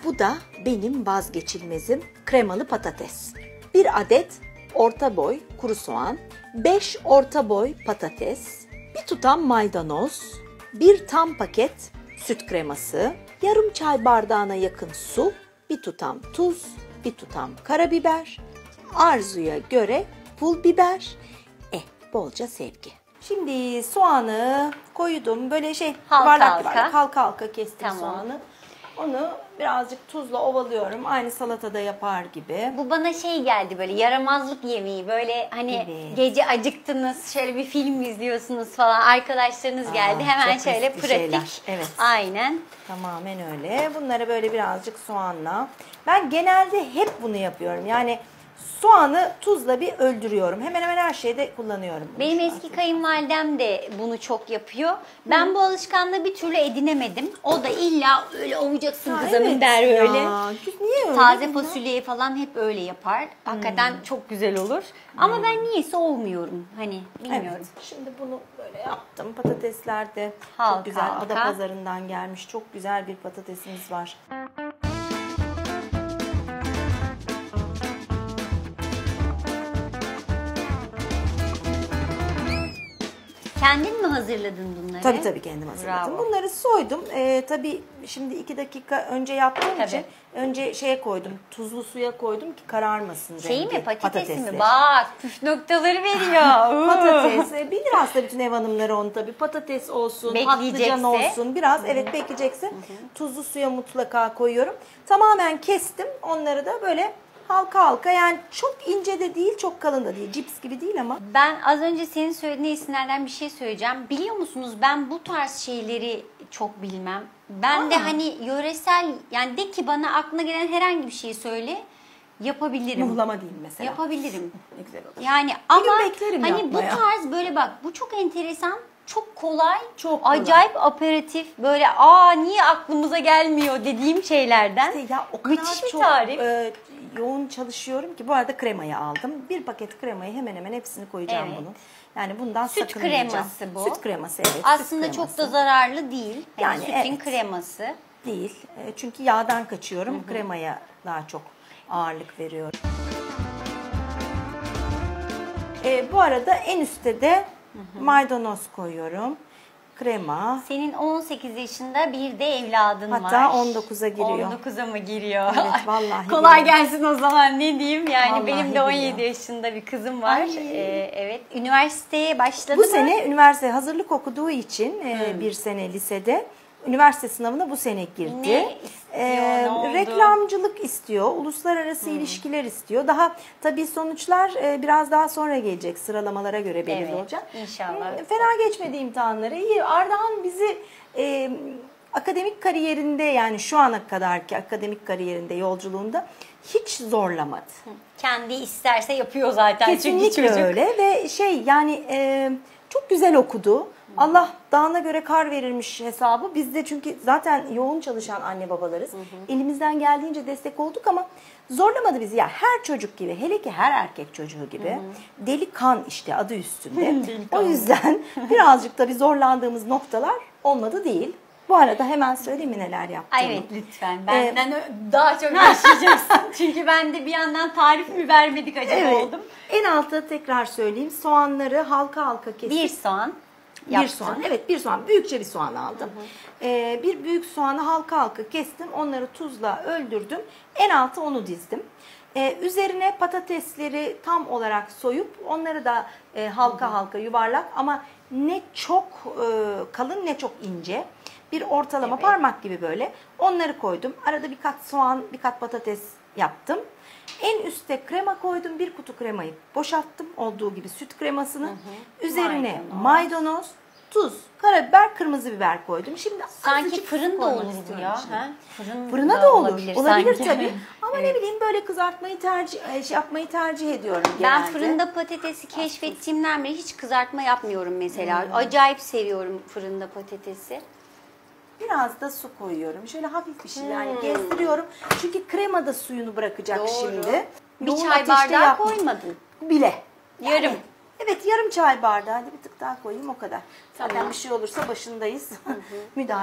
Bu da benim vazgeçilmezim, kremalı patates. 1 adet orta boy kuru soğan, 5 orta boy patates, bir tutam maydanoz, 1 tam paket süt kreması, yarım çay bardağına yakın su, bir tutam tuz, bir tutam karabiber, arzuya göre pul biber, bolca sevgi. Şimdi soğanı koydum. Böyle halka halka kestim soğanı. Onu birazcık tuzla ovalıyorum. Aynı salatada yapar gibi. Bu bana şey geldi, böyle yaramazlık yemeği. Böyle hani gece acıktınız, şöyle bir film izliyorsunuz falan. Arkadaşlarınız geldi. Hemen şöyle pratik. Evet. Aynen. Tamamen öyle. Bunları böyle birazcık soğanla. Ben genelde hep bunu yapıyorum. Yani soğanı tuzla bir öldürüyorum. Hemen hemen her şeyde kullanıyorum. Benim eski kayınvalidem de bunu çok yapıyor. Ben bu alışkanlığı bir türlü edinemedim. O da illa öyle ovacaksın kızım der öyle. Niye öyle? Taze fasulyeyi falan hep öyle yapar. Hakikaten çok güzel olur. Ama ben niyeyse olmuyorum. Hani bilmiyorum. Evet. Şimdi bunu böyle yaptım. Patatesler de Halka, çok güzel. halka. Adapazarı'ndan gelmiş. Çok güzel bir patatesimiz var. Kendin mi hazırladın bunları? Tabii kendim hazırladım. Bravo. Bunları soydum. Tabii şimdi 2 dakika önce yaptığım için önce şeye koydum. Tuzlu suya koydum ki kararmasın. Şeyi mi, patatesi mi? Patatesleri. Bak, püf noktaları veriyor. Patates. Bilir aslında bütün ev hanımları onu tabii. Patates olsun, patlıcan olsun. Biraz bekleyecekse tuzlu suya mutlaka koyuyorum. Tamamen kestim. Onları da böyle halka halka, yani çok ince de değil, çok kalın da değil. Cips gibi değil ama. Ben az önce senin söylediğin isimlerden bir şey söyleyeceğim. Biliyor musunuz, ben bu tarz şeyleri çok bilmem. Ben de hani yöresel, yani de ki bana aklına gelen herhangi bir şeyi söyle, yapabilirim. Muhlama değil mesela. Yapabilirim. Ne güzel olur. Yani ama beklerim hani bu yapmaya. tarz böyle, bak bu çok enteresan, çok kolay, Çok kolay. acayip aperatif, böyle niye aklımıza gelmiyor dediğim şeylerden. İşte ya o kadar müthiş bir çok tarif. yoğun çalışıyorum ki. Bu arada kremayı aldım. 1 paket kremayı hemen hemen hepsini koyacağım Evet. bunun. Yani bundan Süt sakınmayacağım. kreması bu. Süt kreması, evet. Aslında süt çok da kreması. zararlı değil. Yani sütün evet. kreması. Değil. Çünkü yağdan kaçıyorum. Kremaya daha çok ağırlık veriyorum. Bu arada en üstte de maydanoz koyuyorum. Krema. Senin 18 yaşında bir de evladın var. Hatta 19'a giriyor. 19'a mı giriyor? Evet, vallahi Kolay giriyor. gelsin o zaman, ne diyeyim. Yani Vallahi benim de 17 giriyor. yaşında bir kızım var. Evet. Üniversiteye başladı Bu mı? sene üniversite hazırlık okuduğu için 1 sene lisede, üniversite sınavına bu sene girdi. Ne istiyor, ne oldu? Reklamcılık istiyor, uluslararası ilişkiler istiyor. Daha tabii sonuçlar biraz daha sonra gelecek, sıralamalara göre belirli Evet, olacak. inşallah. Fena geçmedi imtihanları. İyi. Ardahan bizi akademik kariyerinde, yani şu ana kadarki akademik kariyerinde, yolculuğunda hiç zorlamadı. Kendi isterse yapıyor zaten. Kesinlikle çünkü çocuk. öyle ve yani çok güzel okudu. Allah dağına göre kar verirmiş hesabı. Biz de çünkü zaten yoğun çalışan anne babalarız. Elimizden geldiğince destek olduk ama zorlamadı bizi. Ya her çocuk gibi, hele ki her erkek çocuğu gibi deli kan işte adı üstünde. O yüzden birazcık da bir zorlandığımız noktalar olmadı değil. Bu arada hemen söyleyeyim mi neler yaptığımı? Ay evet, lütfen. Benden daha çok yaşayacaksın. Çünkü ben de bir yandan tarif mi vermedik acaba oldum. En altta tekrar söyleyeyim. Soğanları halka halka kesip. Bir soğan. Bir soğan. Evet, bir soğan. Büyükçe bir soğan aldım. Bir büyük soğanı halka halka kestim. Onları tuzla öldürdüm. En alta onu dizdim. Üzerine patatesleri tam olarak soyup onları da halka halka yuvarlak, ama ne çok kalın ne çok ince. Bir ortalama parmak gibi böyle. Onları koydum. Arada bir kat soğan, bir kat patates yaptım. En üstte krema koydum. 1 kutu kremayı boşalttım. Olduğu gibi süt kremasını. Üzerine maydanoz, tuz, karabiber, kırmızı biber koydum. Şimdi sanki fırın da olur bu ya. Fırına da olur. Olabilir sanki. tabii. Ama ne bileyim, böyle kızartmayı yapmayı tercih ediyorum genelde. Ben fırında patatesi keşfettiğimden beri hiç kızartma yapmıyorum mesela. Acayip seviyorum fırında patatesi. Biraz da su koyuyorum. Şöyle hafif bir şey, yani gezdiriyorum. Çünkü krema da suyunu bırakacak şimdi. Bir Yoğun çay ateşte bardağı koymadın. Bile. Yarım. Evet, yarım çay bardağı. Hadi bir tık daha koyayım, o kadar. Zaten bir şey olursa başındayız. Müdahale